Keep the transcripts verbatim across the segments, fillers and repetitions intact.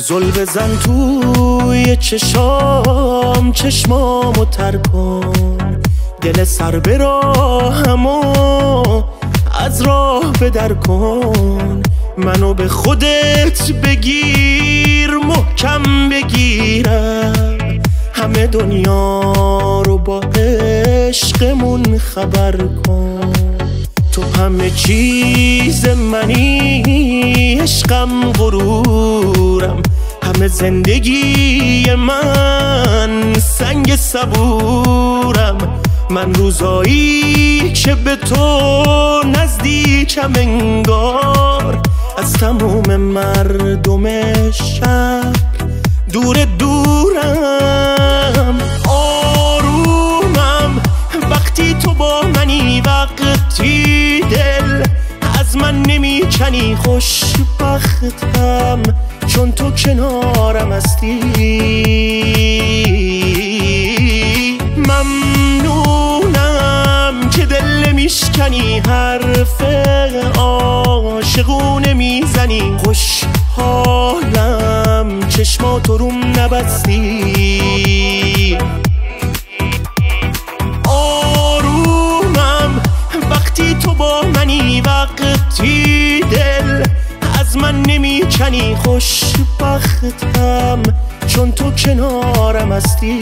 زل بزن توی چشام چشمامو تر کن، دل سر به راهمو از راه بدر کن. منو به خودت بگیر، محکم بگیرم، همه دنیا رو با عشقمون خبر کن. تو همه چیز منی، عشقم غرورم، همه زندگی من سنگ صبورم. من روزایی که به تو نزدیکم انگار، از تموم مردم شهر دور دورم. آرومم وقتی تو با منی، وقتی دل از من نمیکنی. خوشبختم چون تو کنارم هستی. ممنونم که دل نمیشکنی، حرف عاشقونه میزنی. خوشحالم چشماتو روم نبستی. آرومم وقتی تو با منی، وقتی دل از من نمیکنی. خوشبختم چون تو کنارم هستی.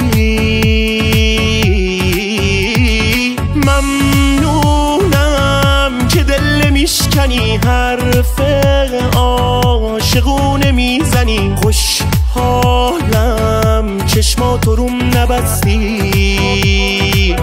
ممنونم که دل نمیشکنی، حرف عاشقونه میزنی. خوشحالم چشماتو روم نبستی.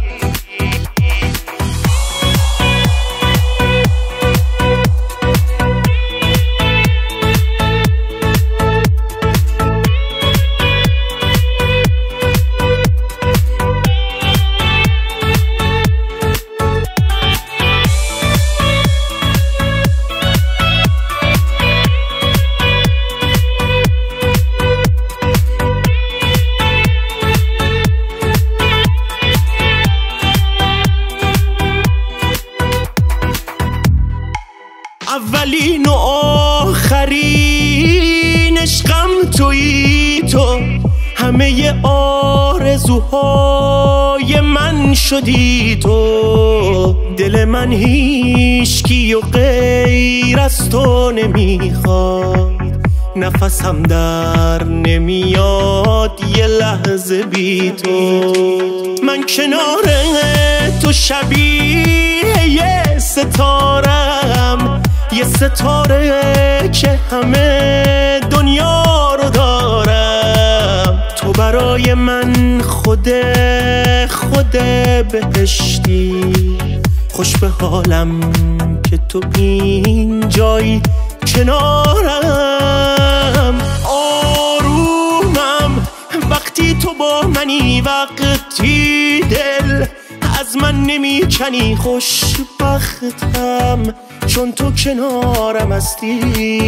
اولین و آخرین عشقم تویی تو، همه آرزوهای من شدی تو. دل من هیچکی و غیر از تو نمیخواد، نفسم در نمیاد یه لحظه بی تو. من کنار تو شبیه یه ستارم، یه ستاره که همه دنیا رو دارم. تو برای من خود خود بهشتی، خوش به حالم که تو اینجایی کنارم. آرومم وقتی تو با منی، وقتی دل از من نمیکنی. خوشبختم چون تو کنارم هستی.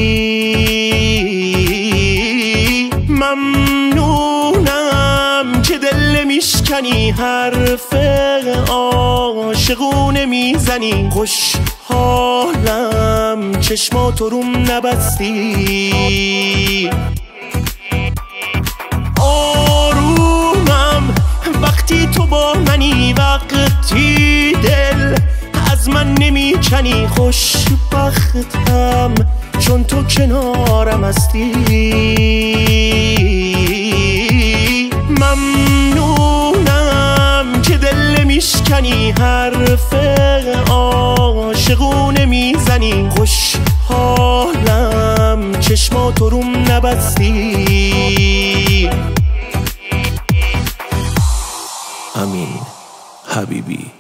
ممنونم که دل نمیشکنی، حرف عاشقونه میزنی. خوشحالم چشماتو روم نبستی. آرومم وقتی تو با منی، وقتی دل از من نمیکنی. خوشبختم چون تو کنارم هستی. ممنونم که دل نمیشکنی، حرف عاشقونه میزنی. خوشحالم چشماتو روم نبستی. امین حبیبی.